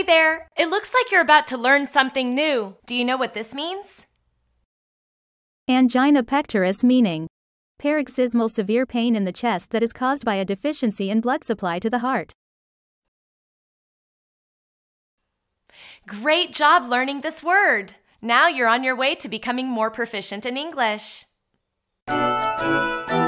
there! It looks like you're about to learn something new. Do you know what this means? Angina pectoris, meaning paroxysmal severe pain in the chest that is caused by a deficiency in blood supply to the heart. Great job learning this word! Now you're on your way to becoming more proficient in English.